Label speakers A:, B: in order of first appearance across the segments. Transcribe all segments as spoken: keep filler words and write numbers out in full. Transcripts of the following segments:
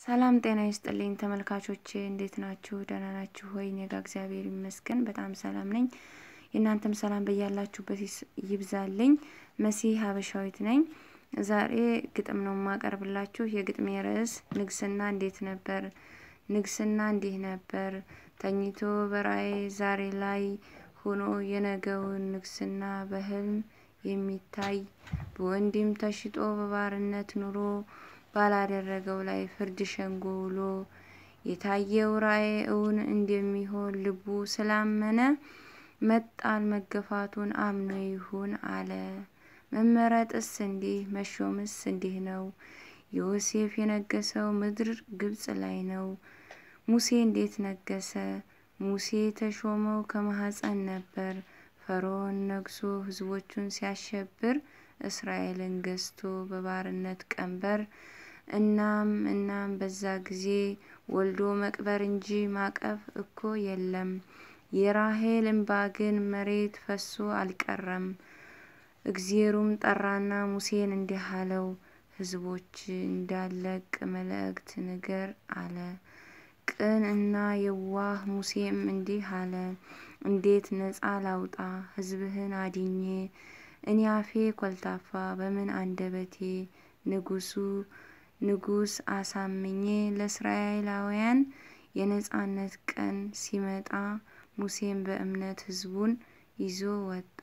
A: ሰላም ጤና ይስጥልኝ ተመልካቾቼ እንዴት ናችሁ ደህና ናችሁ ወይ እኔ ጋር እግዚአብሔር ይመስገን በጣም ሰላም ነኝ እናንተም ሰላም በያላችሁበት ይብዛልኝ መሲህ ሀበሻዊት ነኝ ዛሬ ግጥም ነው ማቀርብላችሁ የግጥሜ ርዕስ ንግስና እንዴት ነበር ንግስና እንዲህ ነበር ተኝቶ በራእይ ዛሬ ላይ ሆኖ የነገውን ንግስና በህልም የሚታይ በወንድም ተሽጦ በባርነት ኑሮ ባላደረገው ላይ ፍርድ ሸንጎ ውሎ የታየው ራእይ እውን እንደሚሆን ልቡ ስላመነ መጣል መገፋቱን አምኖ ይሁን አለ መመረጥስ እንዲህ መሾምስ እንዲህ ነው ዮሴፍ የነገሰው ምድር ግብጽ ላይ ነው ሙሴ እንዴት ነገሰ ሙሴ ተሾመው ከማህፀን ነበር ፈርዖን ነግሶ ህዝቦቹን ሲያሸብር እስራኤልን ገዝቶ በባርነት ቀንበር እናም እናም በዛ ጊዜ ወልዶ መቅበር እንጂ ማቀፍ እኮ የለም የራሔል እንባ ግን መሬት ፈሶ አልቀረም እግዚአብሔርም ጠራና ሙሴን እንዲህ አለው ህዝቦች እንዳለቅ መልእክት ንገር አለ ቅን እና የዋህ ሙሴም እንዲህ አለ እንዴት ነፃ ላውጣ ህዝብህን አድኜ እኔ አፌ ኮልታፋ በምን አንደበቴ ንጉሱ ንጉስ አሳምኜ ለእስራኤላውያን የነጻነት ቀን ሲመጣ ሙሴም በእምነት ህዝቡን ይዞ ወጣ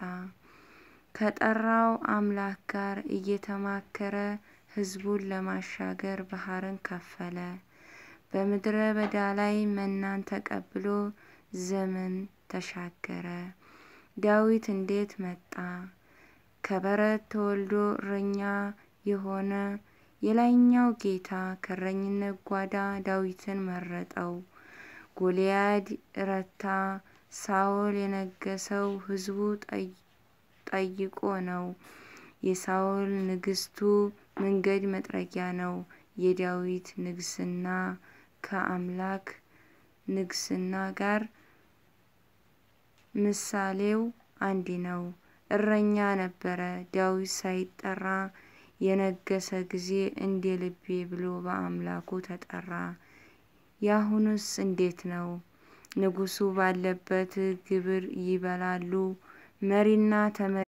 A: ከጠራው አምላክ ጋር እየተማከረ ህዝቡን ለማሻገር ባህርን ከፈለ በመድረ በዳ ላይ መናን ተቀብሎ ዘመን ተሻገረ ዳዊት እንዴት መጣ ከበረት ተወልዶ እረኛ የሆነ የላይኛው ጌታ ከረኝነት ጓዳ ዳዊትን መረጠው ጎልያድ ረታ ሳኦል የነገሰው ህዝቡ ጠይቆ ነው የሳኦል ንግስቱ መንገድ መጥረጊያ ነው የዳዊት ንግስና ከአምላክ ንግስና ጋር ምሳሌው አንድ ነው እረኛ ነበረ ዳዊት ሳይጠራ የነገሰ ጊዜ እንደ ልቤ ብሎ በአምላኩ ተጠራ ያሁንስ እንዴት ነው ንጉሱ ባለበት ግብር ይበላሉ መሪና ተመ